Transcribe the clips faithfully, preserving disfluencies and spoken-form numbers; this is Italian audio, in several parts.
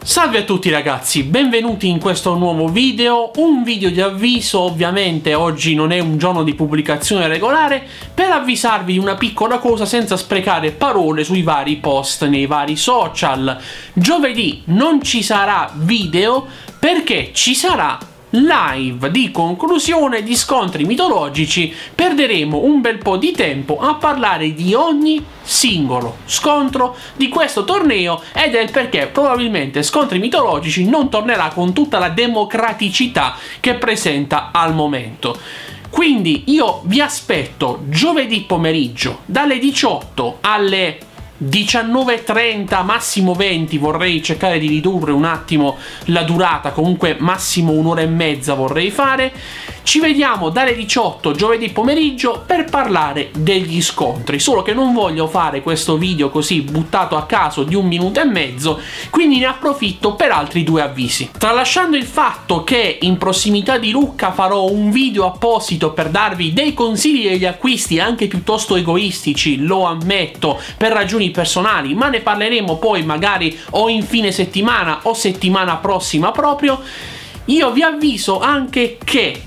Salve a tutti ragazzi, benvenuti in questo nuovo video, un video di avviso. Ovviamente oggi non è un giorno di pubblicazione regolare, per avvisarvi di una piccola cosa senza sprecare parole sui vari post nei vari social. Giovedì non ci sarà video perché ci sarà live di conclusione di scontri mitologici. Perderemo un bel po' di tempo a parlare di ogni singolo scontro di questo torneo ed è il perché probabilmente Scontri Mitologici non tornerà con tutta la democraticità che presenta al momento. Quindi io vi aspetto giovedì pomeriggio dalle diciotto alle diciannove e trenta, massimo venti. Vorrei cercare di ridurre un attimo la durata, comunque massimo un'ora e mezza vorrei fare. Ci vediamo dalle diciotto giovedì pomeriggio per parlare degli scontri, solo che non voglio fare questo video così buttato a caso di un minuto e mezzo, quindi ne approfitto per altri due avvisi. Tralasciando il fatto che in prossimità di Lucca farò un video apposito per darvi dei consigli degli acquisti anche piuttosto egoistici, lo ammetto, per ragioni personali, ma ne parleremo poi magari o in fine settimana o settimana prossima proprio. Io vi avviso anche che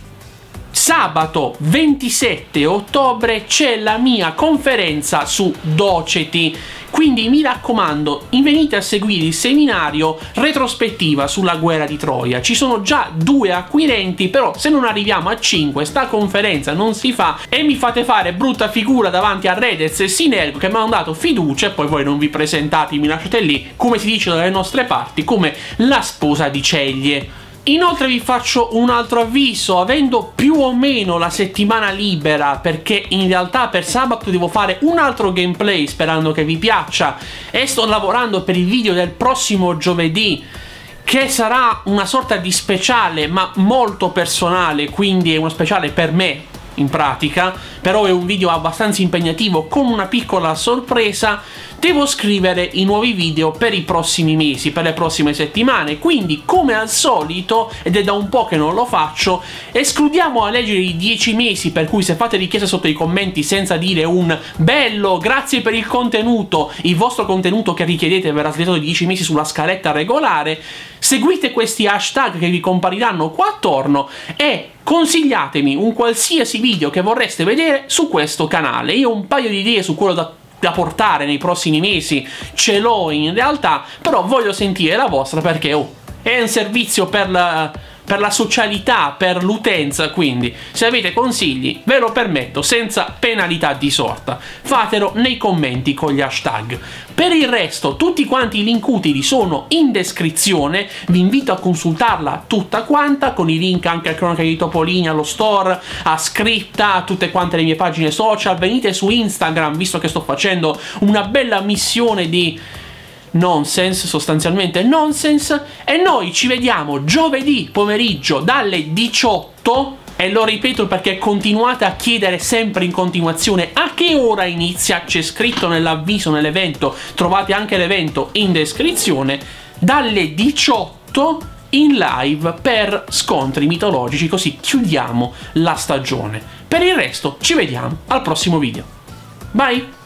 sabato ventisette ottobre c'è la mia conferenza su Doceti, quindi mi raccomando, venite a seguire il seminario retrospettiva sulla guerra di Troia. Ci sono già due acquirenti, però se non arriviamo a cinque sta conferenza non si fa e mi fate fare brutta figura davanti a Redez e Sinergo che mi hanno dato fiducia e poi voi non vi presentate, mi lasciate lì, come si dice dalle nostre parti, come la sposa di Ceglie. Inoltre vi faccio un altro avviso, avendo più o meno la settimana libera, perché in realtà per sabato devo fare un altro gameplay sperando che vi piaccia e sto lavorando per il video del prossimo giovedì che sarà una sorta di speciale ma molto personale, quindi è uno speciale per me in pratica, però è un video abbastanza impegnativo con una piccola sorpresa. Devo scrivere i nuovi video per i prossimi mesi, per le prossime settimane, quindi come al solito, ed è da un po' che non lo faccio, escludiamo a leggere i dieci mesi, per cui se fate richieste sotto i commenti senza dire un bello, grazie per il contenuto, il vostro contenuto che richiedete verrà slittato di dieci mesi sulla scaletta regolare, seguite questi hashtag che vi compariranno qua attorno e consigliatemi un qualsiasi video che vorreste vedere su questo canale. Io ho un paio di idee su quello da da portare nei prossimi mesi ce l'ho in realtà, però voglio sentire la vostra perché oh, è un servizio per la, per la socialità, per l'utenza, quindi se avete consigli ve lo permetto senza penalità di sorta, fatelo nei commenti con gli hashtag. Per il resto tutti quanti i link utili sono in descrizione, vi invito a consultarla tutta quanta con i link anche a Cronache di Topolini, allo store, a Scripta, a tutte quante le mie pagine social. Venite su Instagram visto che sto facendo una bella missione di nonsense, sostanzialmente nonsense, e noi ci vediamo giovedì pomeriggio dalle diciotto. E lo ripeto perché continuate a chiedere sempre in continuazione a che ora inizia, c'è scritto nell'avviso nell'evento, trovate anche l'evento in descrizione, dalle diciotto in live per Scontri Mitologici, così chiudiamo la stagione. Per il resto ci vediamo al prossimo video. Bye!